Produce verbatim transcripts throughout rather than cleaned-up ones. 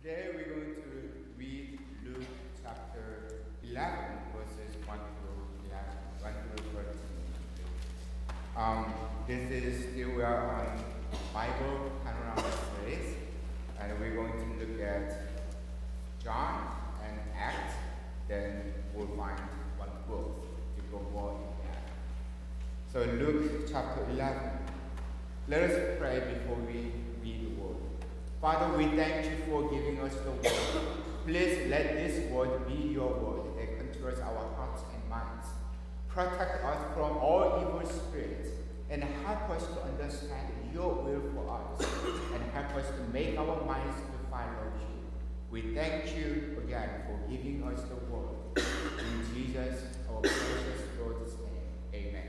Today we're going to read Luke chapter eleven, verses one through eleven, one through thirteen. Um, this is still we are on Bible Panorama series, and we're going to look at John and Acts. Then we'll find one book to go more in depth. So Luke chapter eleven. Let us pray before we read the word. Father, we thank you for giving us the word. Please let this word be your word that controls our hearts and minds. Protect us from all evil spirits and help us to understand your will for us and help us to make our minds to follow you. We thank you again for giving us the word. In Jesus, our precious Lord's name, amen.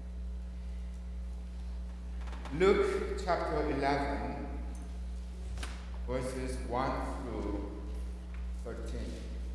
Luke chapter eleven. Verses one through thirteen.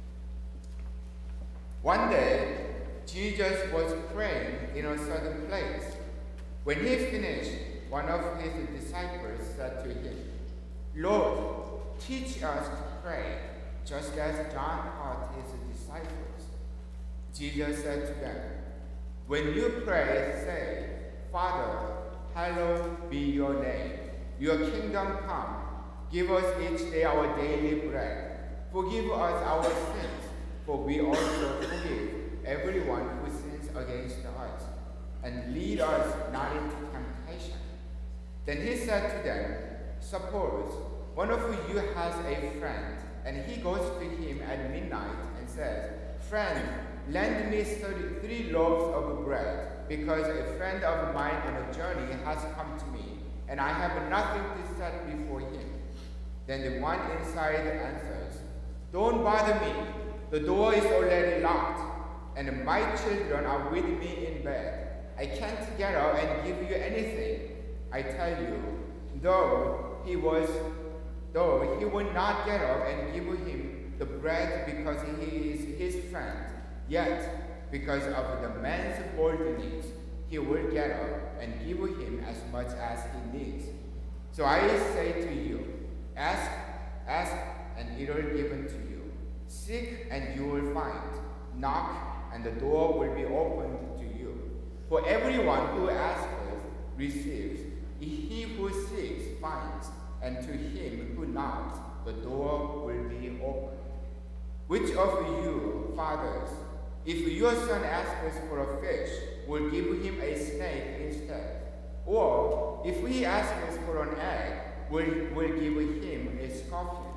One day, Jesus was praying in a certain place. When he finished, one of his disciples said to him, "Lord, teach us to pray, just as John taught his disciples." Jesus said to them, "When you pray, say, 'Father, hallowed be your name. Your kingdom come. Give us each day our daily bread. Forgive us our sins, for we also forgive everyone who sins against us. And lead us not into temptation.'" Then he said to them, "Suppose one of you has a friend, and he goes to him at midnight and says, 'Friend, lend me three loaves of bread, because a friend of mine on a journey has come to me, and I have nothing to set before him.' Then the one inside answers, 'Don't bother me. The door is already locked, and my children are with me in bed. I can't get up and give you anything. I tell you, though he was, though he would not get up and give him the bread because he is his friend, yet because of the man's boldness, he will get up and give him as much as he needs. So I say to you, Ask, ask, and it will be given to you. Seek, and you will find. Knock, and the door will be opened to you. For everyone who asks receives. He who seeks finds, and to him who knocks, the door will be opened. Which of you, fathers, if your son asks for a fish, will give him a snake instead? Or if he asks for an egg, will, will give him a scorpion?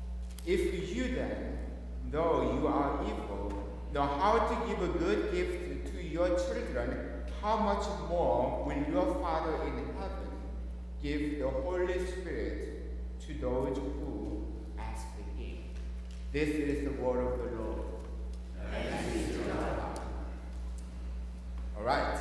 If you then, though you are evil, know how to give a good gift to, to your children, how much more will your Father in heaven give the Holy Spirit to those who ask him?" This is the word of the Lord. Thanks be to God. All right.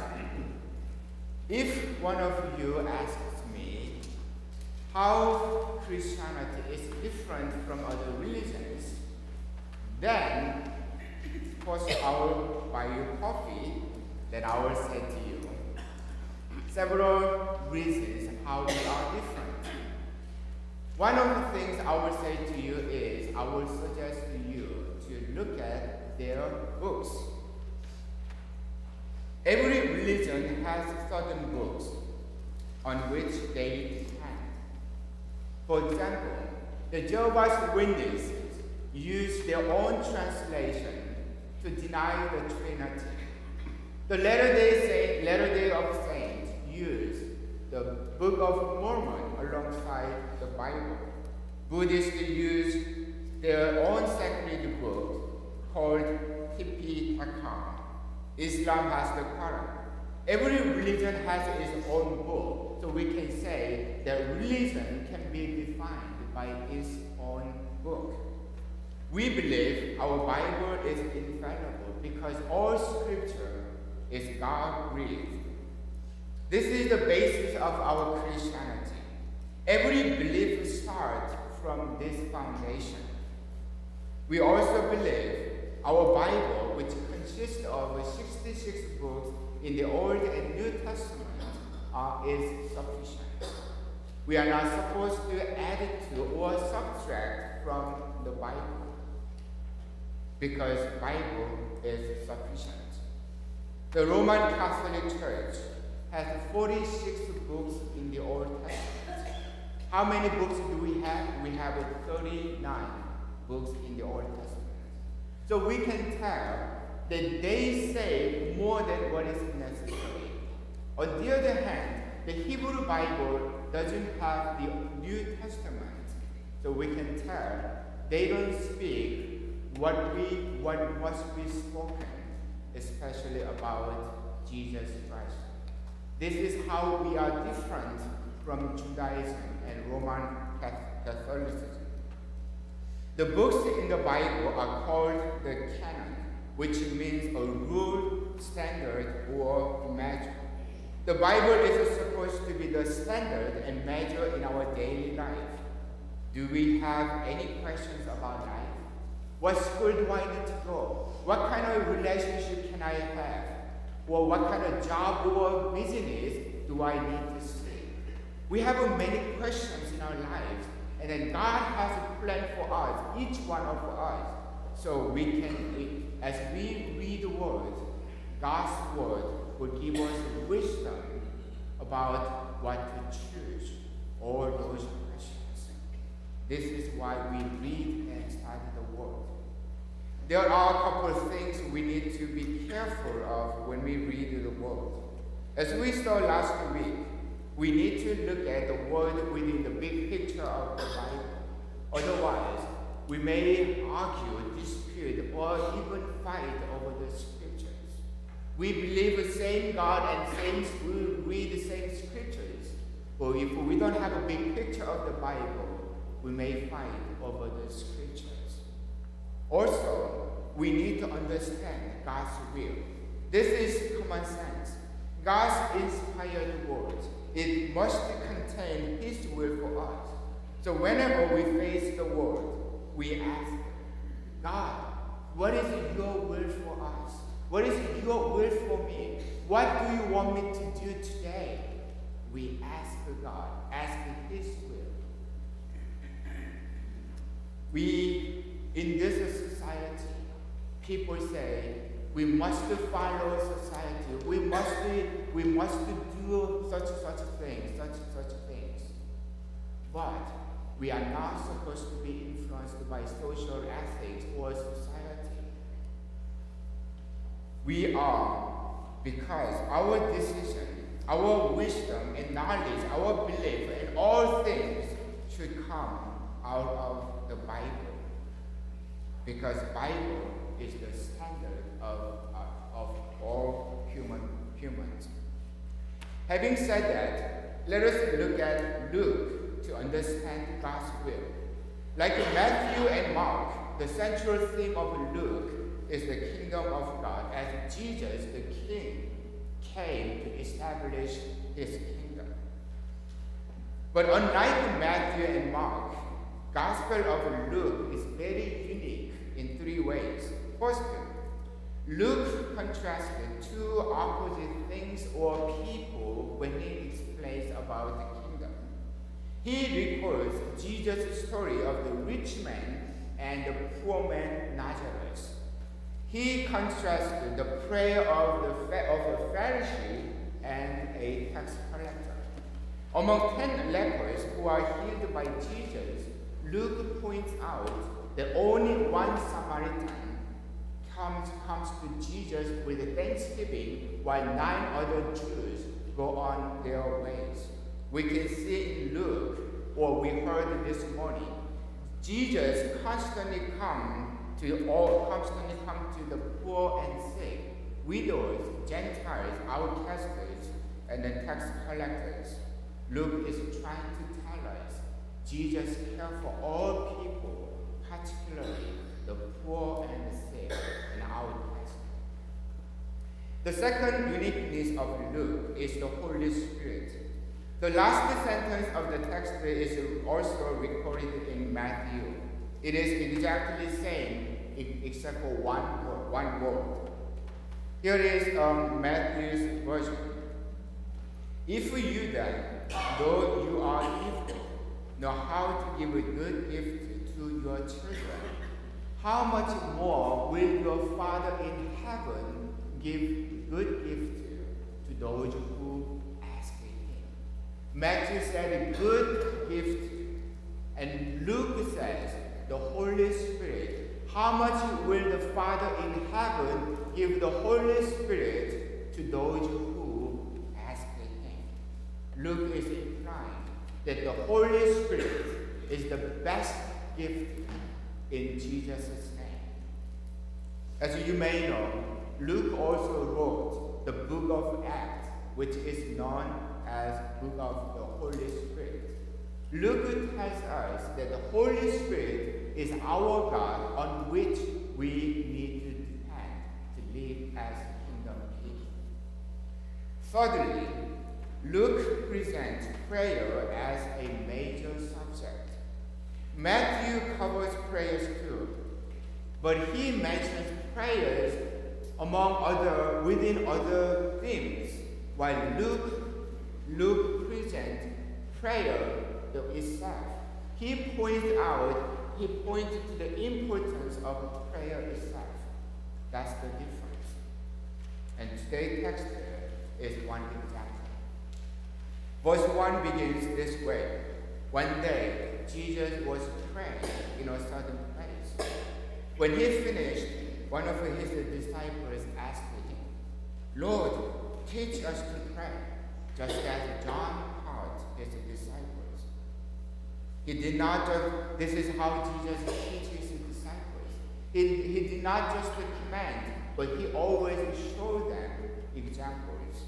If one of you asks me how Christianity is different from other religions, then first I will buy you coffee, then I will say to you several reasons how we are different. One of the things I will say to you is I will suggest to you to look at their books. Every religion has certain books on which they depend. For example, the Jehovah's Witnesses use their own translation to deny the Trinity. The Latter-day Saint, Latter-day of Saints use the Book of Mormon alongside the Bible. Buddhists use their own sacred book called Tipitaka. Islam has the Quran. Every religion has its own book, so we can say that religion can be defined by its own book. We believe our Bible is infallible because all scripture is God-breathed. This is the basis of our Christianity. Every belief starts from this foundation. We also believe our Bible, which consists of sixty-six books in the Old and New Testament, uh, is sufficient. We are not supposed to add to or subtract from the Bible, because Bible is sufficient. The Roman Catholic Church has forty-six books in the Old Testament. How many books do we have? We have thirty-nine books in the Old Testament. So we can tell that they say more than what is necessary. On the other hand, the Hebrew Bible doesn't have the New Testament, so we can tell they don't speak what we what must be spoken, especially about Jesus Christ. This is how we are different from Judaism and Roman Catholicism. The books in the Bible are called the canon, which means a rule, standard, or measure. The Bible is supposed to be the standard and measure in our daily life. Do we have any questions about life? What school do I need to go? What kind of relationship can I have? Or what kind of job or business do I need to see? We have many questions in our lives, and then God has a plan for us, each one of us. So we can, as we read the Word, God's Word will give us wisdom about what to choose, all those questions. This is why we read and study the Word. There are a couple of things we need to be careful of when we read the Word. As we saw last week, we need to look at the Word within the big picture of the Bible. Otherwise, we may argue, dispute, or even fight over the scriptures. We believe the same God and same, we read the same scriptures. But if we don't have a big picture of the Bible, we may fight over the scriptures. Also, we need to understand God's will. This is common sense. God's inspired word. It must contain His will for us. So whenever we face the word, we ask, God, what is your will for us? What is your will for me? What do you want me to do today? We ask God, ask His will. We, in this society, people say, we must follow society. We must, we must do such and such things, such and such things. But we are not supposed to be influenced by social ethics or society. We are, because our decision, our wisdom and knowledge, our belief in all things should come out of the Bible. Because Bible is the standard of, uh, of all human humans. Having said that, let us look at Luke to understand God's will. Like Matthew and Mark, the central theme of Luke is the kingdom of God, as Jesus, the King, came to establish His kingdom. But unlike Matthew and Mark, Gospel of Luke is very unique in three ways. First, Luke contrasted two opposite things or people when he explains about the kingdom. He records Jesus' story of the rich man and the poor man Lazarus. He contrasted the prayer of the, of the Pharisee and a tax collector. Among ten lepers who are healed by Jesus, Luke points out that only one Samaritan comes, comes to Jesus with thanksgiving, while nine other Jews go on their ways. We can see in Luke, or we heard this morning, Jesus constantly come to all, constantly come to the poor and sick, widows, Gentiles, outcasts, and the tax collectors. Luke is trying to tell us Jesus cares for all people, particularly the poor and the sick and outcasts. The second uniqueness of Luke is the Holy Spirit. The last sentence of the text is also recorded in Matthew. It is exactly the same, except for one word. One word. Here is um, Matthew's version. If you then, though you are evil, know how to give a good gift to to your children, how much more will your Father in heaven give good gifts to those who ask him? Matthew said good gift, and Luke says the Holy Spirit. How much will the Father in heaven give the Holy Spirit to those who ask him? Luke is implying that the Holy Spirit is the best gift in Jesus' name. As you may know, Luke also wrote the book of Acts, which is known as book of the Holy Spirit. Luke tells us that the Holy Spirit is our God on which we need to depend to live as kingdom people. Thirdly, Luke presents prayer as a major subject. Matthew covers prayers too, but he mentions prayers among other within other themes, while Luke Luke presents prayer itself. He points out, he points to the importance of prayer itself. That's the difference. And today's text is one example. Verse one begins this way. One day, Jesus was praying in a certain place. When he finished, one of his disciples asked him, Lord, teach us to pray, just as John taught his disciples. He did not just, this is how Jesus teaches his disciples. He, he did not just command, but he always showed them examples.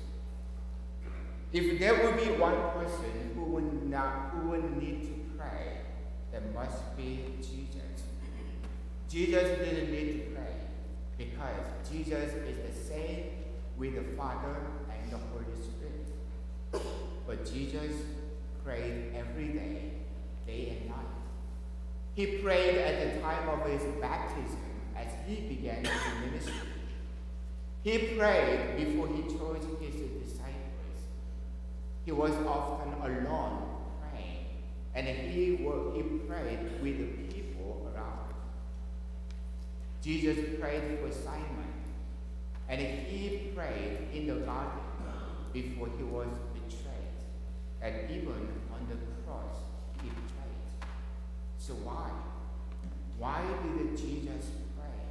If there would be one person who would not, who would need to pray, that must be Jesus. Jesus didn't need to pray because Jesus is the same with the Father and the Holy Spirit. But Jesus prayed every day, day and night. He prayed at the time of his baptism as he began his ministry. He prayed before he chose his disciples. He was often alone praying, and he, were, he prayed with the people around him. Jesus prayed for Simon, and he prayed in the garden before he was betrayed, and even on the cross he prayed. So why? Why did Jesus pray?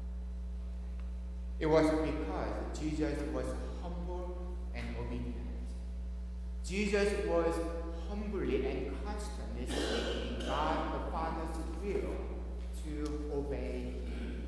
It was because Jesus was humble and obedient. Jesus was humbly and constantly seeking God the Father's will to obey him.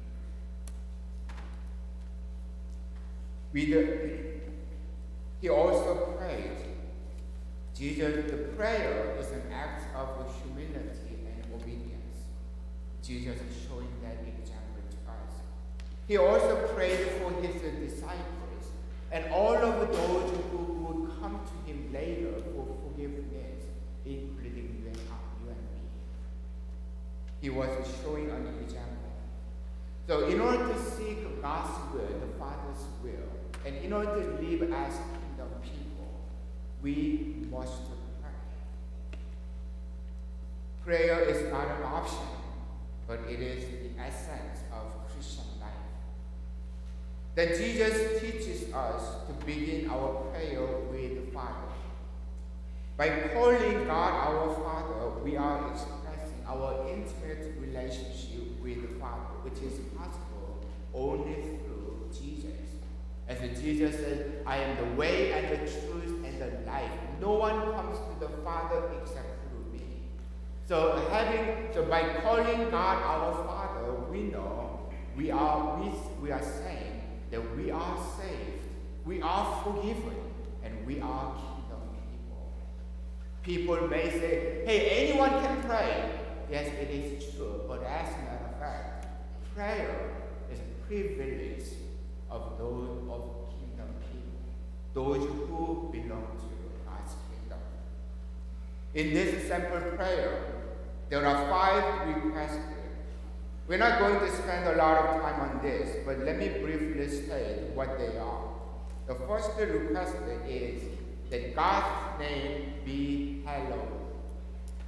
With the, he also prayed. Jesus, the prayer is an act of humility and obedience. Jesus is showing that example to us. He also prayed for his disciples and all of those who would come to him later for forgiveness, including you and, you and me. He was showing an example. So in order to seek God's will, the Father's will, and in order to live as kingdom people, we must pray. Prayer is not an option, but it is the essence of Christian life. That Jesus teaches us to begin our prayer with the Father. By calling God our Father, we are expressing our intimate relationship with the Father, which is possible only through Jesus. As Jesus said, I am the way and the truth and the life. No one comes to the Father except through me. So having, so by calling God our Father, we know we are we, we are saying that we are saved, we are forgiven, and we are kingdom people. People may say, hey, anyone can pray. Yes, it is true, but as a matter of fact, prayer is a privilege of those of kingdom people, those who belong to God's kingdom. In this simple prayer, there are five requests. We're not going to spend a lot of time on this, but let me briefly state what they are. The first request is that God's name be hallowed.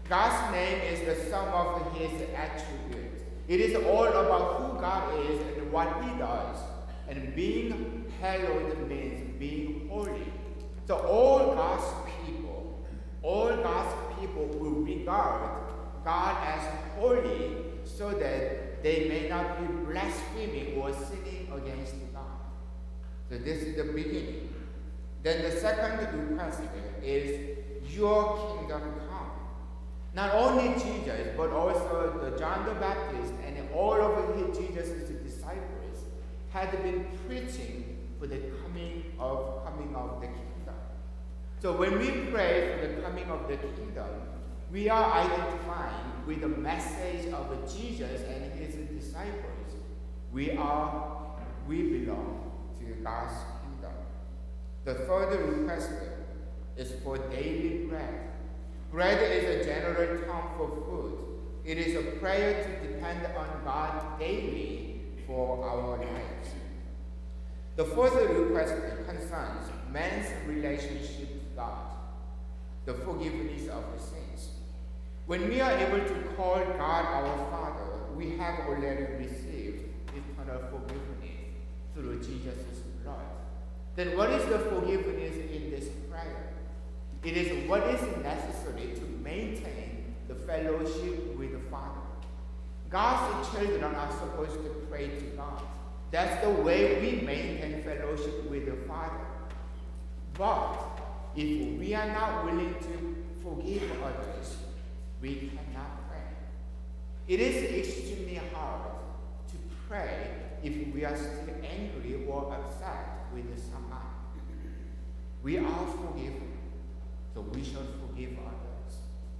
God's name is the sum of his attributes. It is all about who God is and what he does. And being hallowed means being holy. So all God's people, all God's people will regard God as holy so that they may not be blaspheming or sinning against God. So this is the beginning. Then the second request is, your kingdom come. Not only Jesus, but also the John the Baptist and all of his, Jesus' disciples had been preaching for the coming of coming of the kingdom. So when we pray for the coming of the kingdom, we are identifying with the message of Jesus and his disciples. We are, we belong to God's kingdom. The third request is for daily bread. Bread is a general term for food. It is a prayer to depend on God daily for our lives. The fourth request concerns man's relationship to God, the forgiveness of his sins. When we are able to call God our Father, we have already received eternal forgiveness through Jesus' blood. Then what is the forgiveness in this prayer? It is what is necessary to maintain the fellowship with the Father. God's children are supposed to pray to God. That's the way we maintain fellowship with the Father. But if we are not willing to forgive others, we cannot pray. It is extremely hard to pray if we are still angry or upset with someone. We are forgiven, so we should forgive others.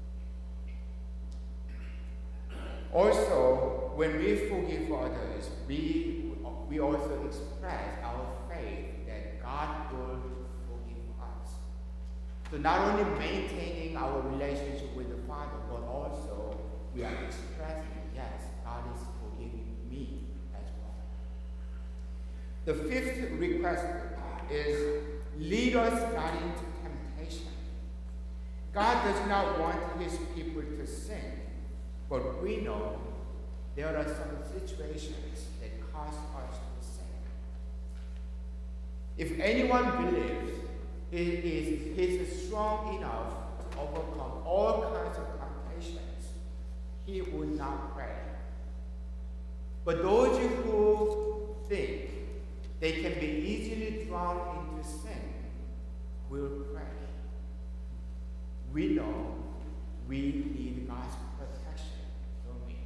Also, when we forgive others, we, we also express our faith that God will forgive us. So not only maintaining our relationship with the Father, but also we are expressing, yes, God is forgiving me as well. The fifth request is, lead us not into temptation. God does not want his people to sin, but we know there are some situations that cause us to sin. If anyone believes he is, he is strong enough to overcome all kinds of temptations, he would not pray. But those who think they can be easily drawn into sin will pray. We know we need God's protection, don't we?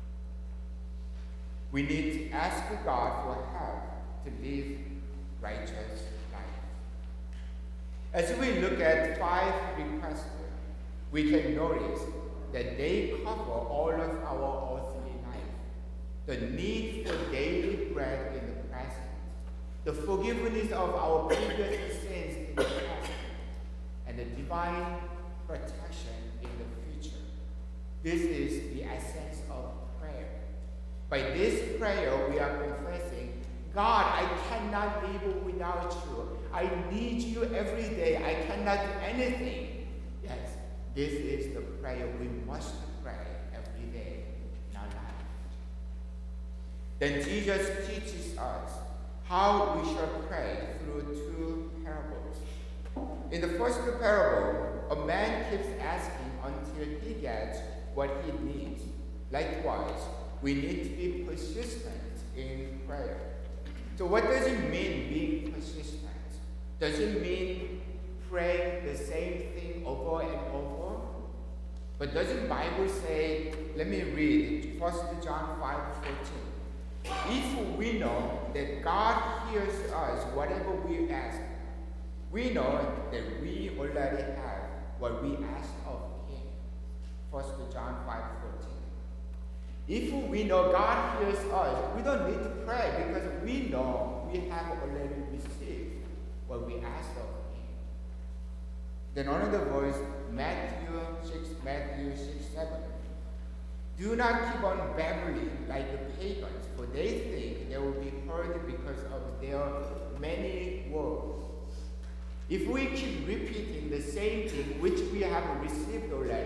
We need to ask God for help to live righteous life. As we look at five requests, we can notice that they cover all of our earthly life. The need for daily bread in the present, the forgiveness of our previous sins in the past, and the divine protection in the future. This is the essence of prayer. By this prayer, we are confessing, God, I cannot live without you. I need you every day. I cannot do anything. Yes, this is the prayer we must pray every day in our life. Then Jesus teaches us how we shall pray through two parables. In the first parable, a man keeps asking until he gets what he needs. Likewise, we need to be persistent in prayer. So what does it mean being persistent? Does it mean praying the same thing over and over? But doesn't the Bible say, let me read First John five fourteen. If we know that God hears us whatever we ask, we know that we already have what we ask of him. First John five fourteen. If we know God hears us, we don't need to pray because we know we have already received what we ask of him. Then another verse, Matthew six, Matthew six, seven. Do not keep on babbling like the pagans, for they think they will be heard because of their many words. If we keep repeating the same thing which we have received already,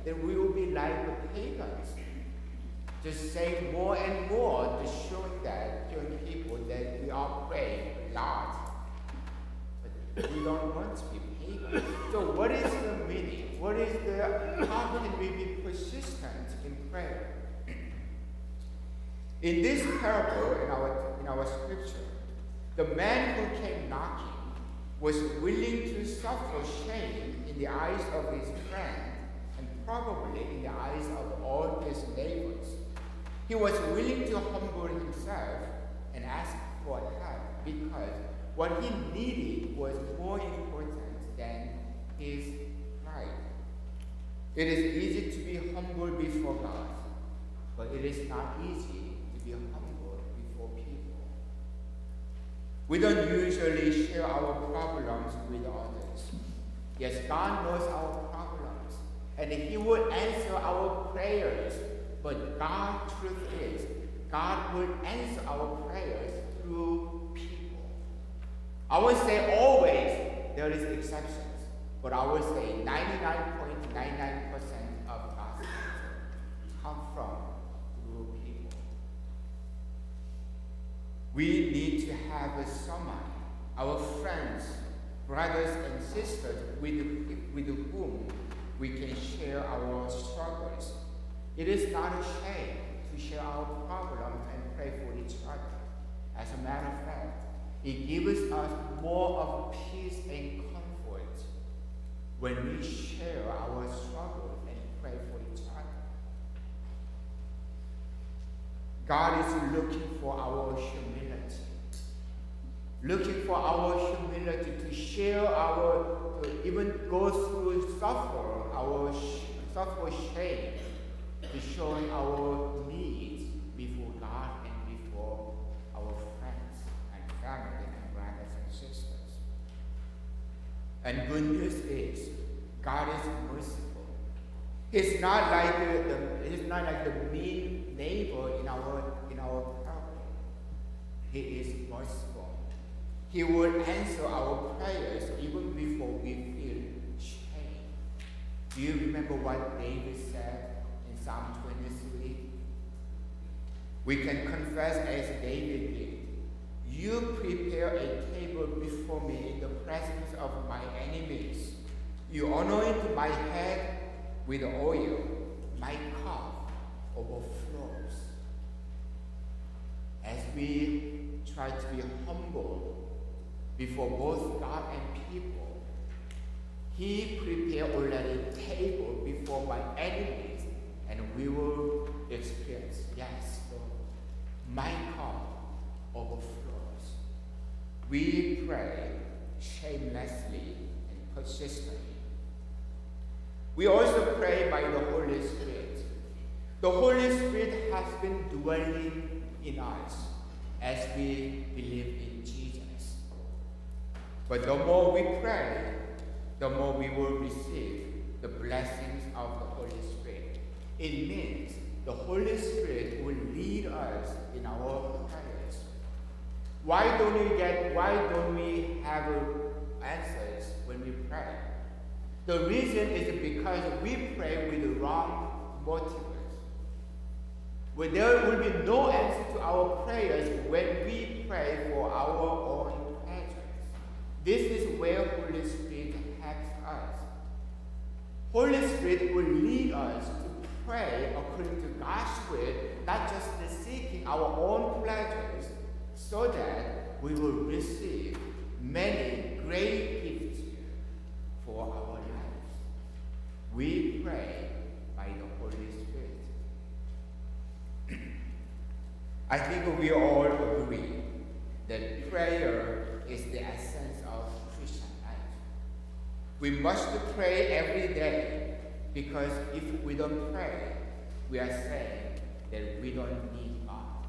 then we will be like the pagans. Just saying more and more to show that young people that we are praying a lot. But we don't want to be pagans. So what is the meaning? What is the, how can we be persistent in prayer? In this parable, in our, in our scripture, the man who came knocking was willing to suffer shame in the eyes of his friend and probably in the eyes of all his neighbors. He was willing to humble himself and ask for help because what he needed was more important than his pride. It is easy to be humble before God, but it is not easy to be humble before people. We don't usually share our problems with others. Yes, God knows our problems, and He will answer our prayers. But God's truth is, God will answer our prayers through people. I would say always there is exceptions, but I would say ninety-nine point nine nine percent of God's answers come from through people. We need to have someone, our friends, brothers and sisters, with, with whom we can share our struggles. It is not a shame to share our problems and pray for each other. As a matter of fact, it gives us more of peace and comfort when we share our struggles and pray for each other. God is looking for our humility, looking for our humility to share our, to even go through suffer, our suffer shame, to show our needs before God and before our friends and family and brothers and sisters. And good news is, God is merciful. He's not like the, the He's not like the mean neighbor in our in our parable. He is merciful. He will answer our prayers even before we feel shame. Do you remember what David said? Psalm twenty-three. We can confess as David did. You prepare a table before me in the presence of my enemies. You anoint my head with oil. My cup overflows. As we try to be humble before both God and people, He prepared already a table before my enemies. And we will experience, yes, Lord, my cup overflows. We pray shamelessly and persistently. We also pray by the Holy Spirit. The Holy Spirit has been dwelling in us as we believe in Jesus. But the more we pray, the more we will receive the blessings of the Holy Spirit. It means the Holy Spirit will lead us in our prayers. Why don't we get, why don't we have answers when we pray? The reason is because we pray with the wrong motives. Well, there will be no answer to our prayers when we pray for our own pleasures. This is where Holy Spirit helps us. Holy Spirit will lead us to pray according to God's will, not just seeking our own pleasures, so that we will receive many great gifts for our lives. We pray by the Holy Spirit. I think we all agree that prayer is the essence of Christian life. We must pray every day, because if we don't pray, we are saying that we don't need God.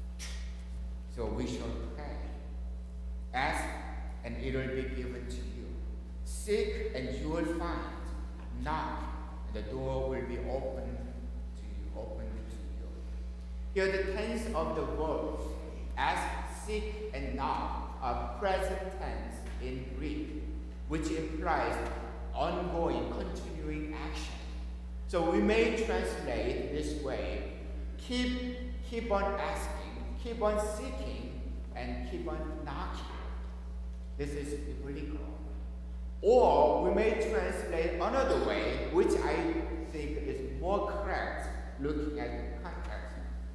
So we should pray. Ask, and it will be given to you. Seek, and you will find. Knock, and the door will be opened to you, opened to you. Here the tense of the verbs, ask, seek, and knock, are present tense in Greek, which implies ongoing, continuing action. So we may translate this way: keep, keep on asking, keep on seeking, and keep on knocking. This is biblical. Or we may translate another way, which I think is more correct looking at the context.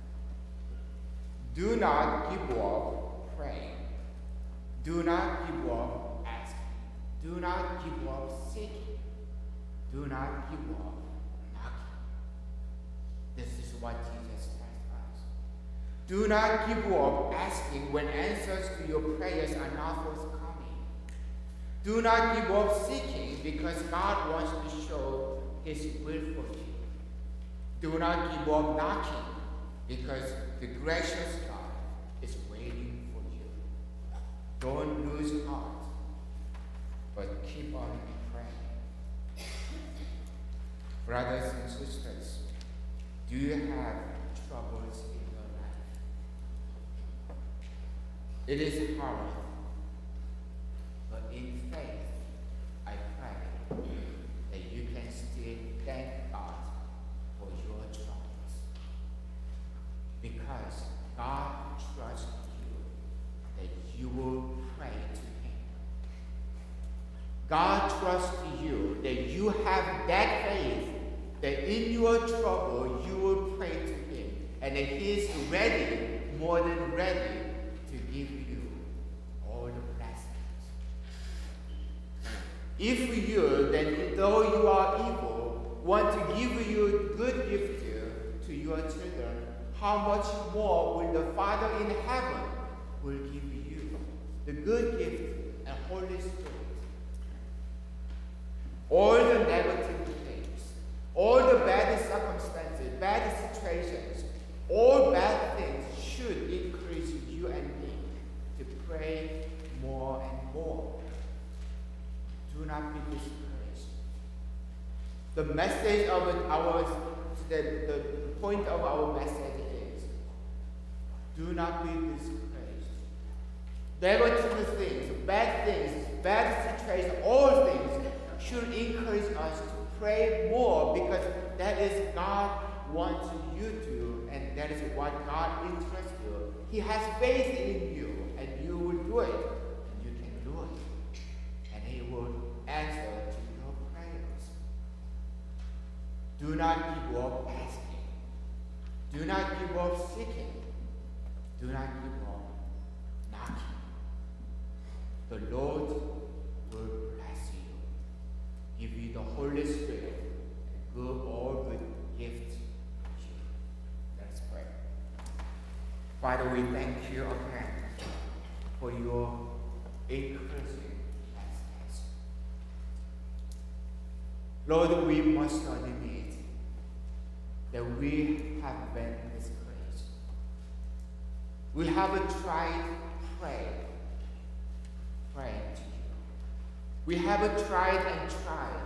Do not give up praying. Do not give up asking. Do not give up seeking. Do not give up knocking. This is what Jesus tells us. Do not give up asking when answers to your prayers are not forthcoming. Do not give up seeking because God wants to show His will for you. Do not give up knocking because the gracious God is waiting for you. Don't lose heart, but keep on praying. Brothers and sisters, do you have troubles in your life? It is hard, but in faith, I pray that you can still thank God for your troubles. Because God trusts you that you will pray to Him. God trusts you that you have that faith that in your trouble you will pray to Him, and that He is ready, more than ready, to give you all the blessings. If you, then though you are evil, want to give you good gift to, to your children, how much more will the Father in heaven will give you the good gift and Holy Spirit? All the negative things, all the bad circumstances, bad situations, all bad things should encourage you and me to pray more and more. Do not be discouraged. The message of our, the, the, the point of our message is, do not be discouraged. Negative things, bad things, bad situations, all things should encourage us to pray more, because that is God wants you to, and that is what God interests you. He has faith in you, and you will do it, and you can do it, and He will answer to your prayers. Do not give up asking. Do not give up seeking. Do not give up knocking. The Lord will bless you, give you the Holy Spirit, and give all good gifts to you. Let's pray. Father, we thank you again for your encouraging message. Lord, we must admit that we have been discouraged. We have tried praying, praying to you. We have tried and tried.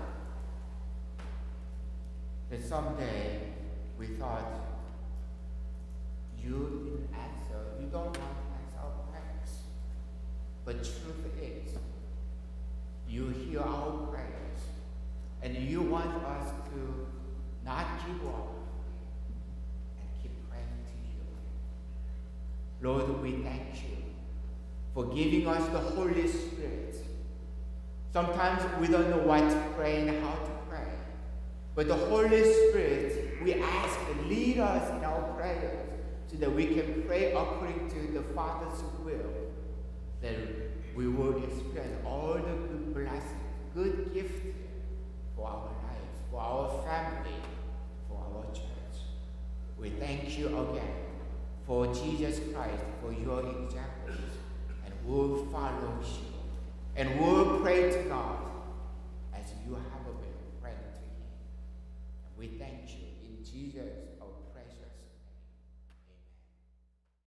That someday we thought, you didn't answer, you don't want to answer our prayers. But truth is, you hear our prayers, and you want us to not give up and keep praying to you. Lord, we thank you for giving us the Holy Spirit. Sometimes we don't know what to pray and how to pray. But the Holy Spirit, we ask, lead us in our prayers so that we can pray according to the Father's will, that we will experience all the good blessings, good gifts for our life, for our family, for our church. We thank you again for Jesus Christ, for your examples, and we'll follow you. And we'll pray to God